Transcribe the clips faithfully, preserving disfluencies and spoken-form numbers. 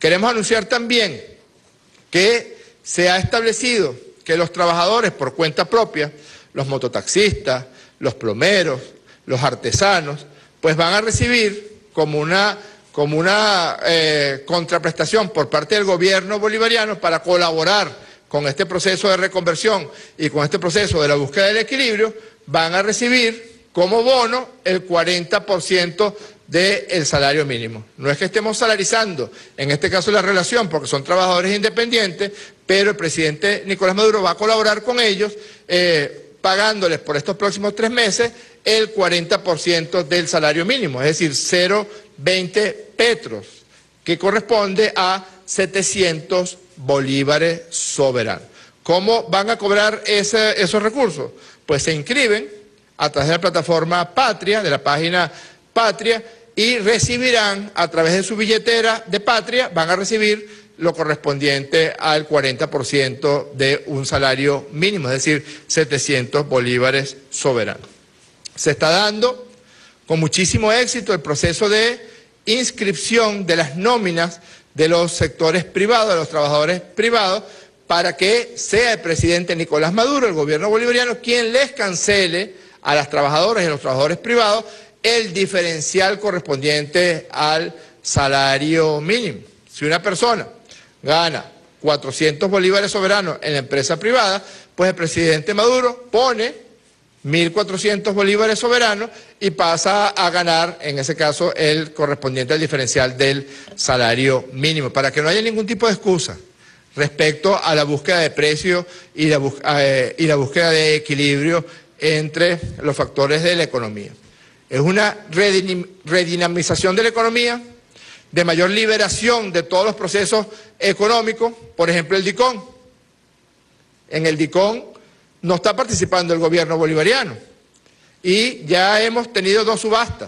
Queremos anunciar también que se ha establecido que los trabajadores por cuenta propia, los mototaxistas, los plomeros, los artesanos, pues van a recibir como una, como una eh, contraprestación por parte del gobierno bolivariano para colaborar con este proceso de reconversión y con este proceso de la búsqueda del equilibrio, van a recibir como bono el cuarenta por ciento del salario mínimo. No es que estemos salarizando, en este caso la relación, porque son trabajadores independientes, pero el presidente Nicolás Maduro va a colaborar con ellos, eh, pagándoles por estos próximos tres meses el cuarenta por ciento del salario mínimo, es decir, cero coma veinte petros, que corresponde a setecientos bolívares soberanos. ¿Cómo van a cobrar ese, esos recursos? Pues se inscriben a través de la plataforma Patria, de la página Patria, y recibirán a través de su billetera de Patria, van a recibir lo correspondiente al cuarenta por ciento de un salario mínimo, es decir, setecientos bolívares soberanos. Se está dando con muchísimo éxito el proceso de inscripción de las nóminas de los sectores privados, de los trabajadores privados, para que sea el presidente Nicolás Maduro, el gobierno bolivariano, quien les cancele a las trabajadoras y a los trabajadores privados el diferencial correspondiente al salario mínimo. Si una persona gana cuatrocientos bolívares soberanos en la empresa privada, pues el presidente Maduro pone mil cuatrocientos bolívares soberanos y pasa a ganar, en ese caso, el correspondiente al diferencial del salario mínimo, para que no haya ningún tipo de excusa respecto a la búsqueda de precios y la, eh, y la búsqueda de equilibrio entre los factores de la economía. Es una redinamización de la economía, de mayor liberación de todos los procesos económicos, por ejemplo el DICON. En el DICON no está participando el gobierno bolivariano y ya hemos tenido dos subastas.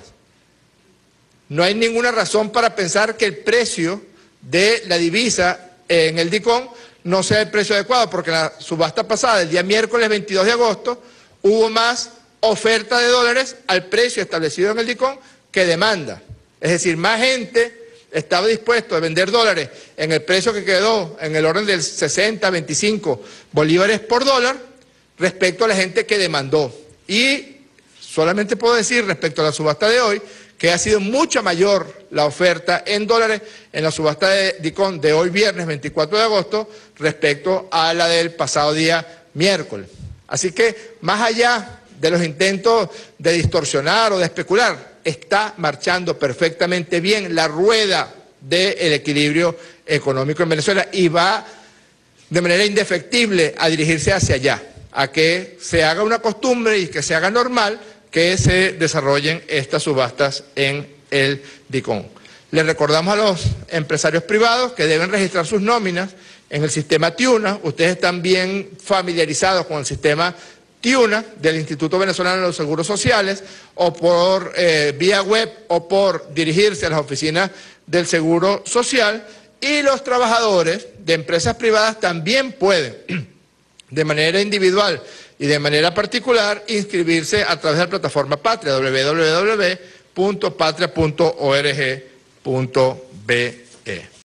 No hay ninguna razón para pensar que el precio de la divisa en el DICON no sea el precio adecuado, porque en la subasta pasada, el día miércoles veintidós de agosto, hubo más oferta de dólares al precio establecido en el DICON que demanda. Es decir, más gente estaba dispuesto a vender dólares en el precio que quedó en el orden del sesenta, veinticinco bolívares por dólar respecto a la gente que demandó. Y solamente puedo decir respecto a la subasta de hoy que ha sido mucha mayor la oferta en dólares en la subasta de DICON de hoy viernes veinticuatro de agosto respecto a la del pasado día miércoles. Así que más allá de los intentos de distorsionar o de especular, está marchando perfectamente bien la rueda del equilibrio económico en Venezuela y va de manera indefectible a dirigirse hacia allá, a que se haga una costumbre y que se haga normal que se desarrollen estas subastas en el DICON. Les recordamos a los empresarios privados que deben registrar sus nóminas en el sistema TIUNA. Ustedes están bien familiarizados con el sistema TIUNA del Instituto Venezolano de los Seguros Sociales, o por eh, vía web o por dirigirse a las oficinas del Seguro Social, y los trabajadores de empresas privadas también pueden, de manera individual y de manera particular, inscribirse a través de la plataforma Patria, doble u doble u doble u punto patria punto org punto be.